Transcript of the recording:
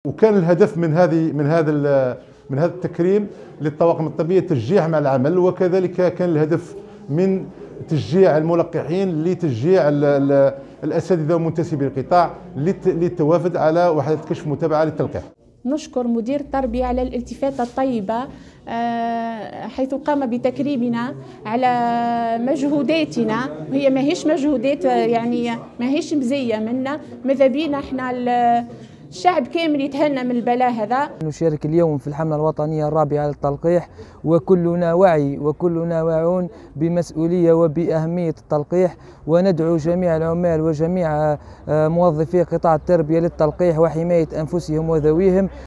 وكان الهدف من هذا التكريم للطواقم الطبية تشجيعهم على العمل، وكذلك كان الهدف من تشجيع الملقحين لتشجيع الأساتذة ومنتسبي القطاع للتوافد على وحدة كشف متابعة للتلقيح. نشكر مدير التربية على الالتفاتة الطيبة حيث قام بتكريمنا على مجهوداتنا، وهي ماهيش مجهودات يعني ماهيش مزية منا، ماذا بينا احنا الشعب كامل يتهنى من البلاء هذا. نشارك اليوم في الحملة الوطنية الرابعة للتلقيح، وكلنا واعي وكلنا واعون بمسؤولية وبأهمية التلقيح، وندعو جميع العمال وجميع موظفي قطاع التربية للتلقيح وحماية أنفسهم وذويهم.